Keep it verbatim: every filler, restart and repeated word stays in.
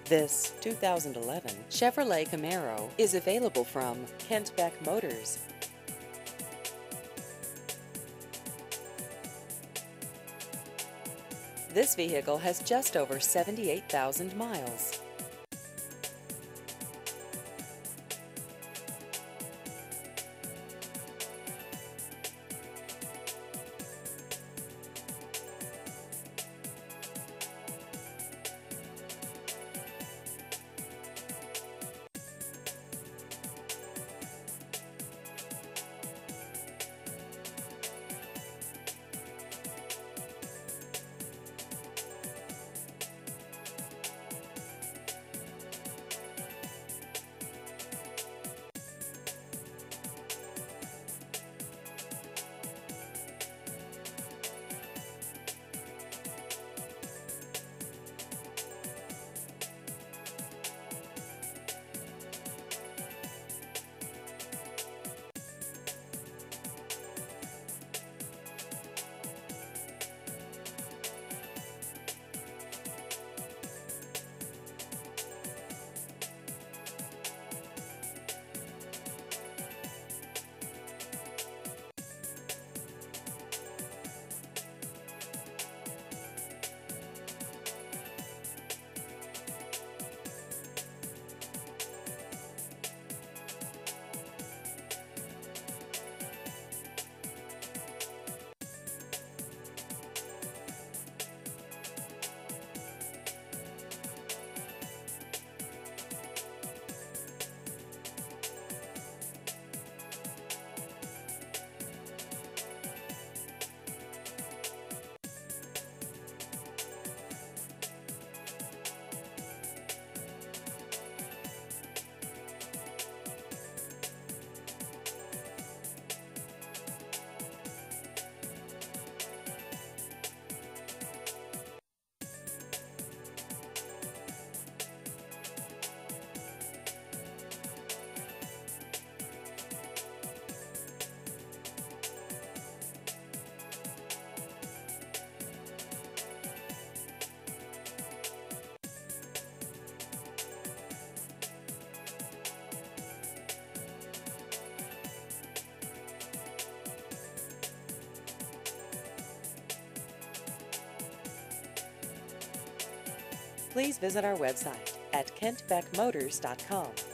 This two thousand eleven Chevrolet Camaro is available from Kent Beck Motors. This vehicle has just over seventy-eight thousand miles. Please visit our website at kent beck motors dot com.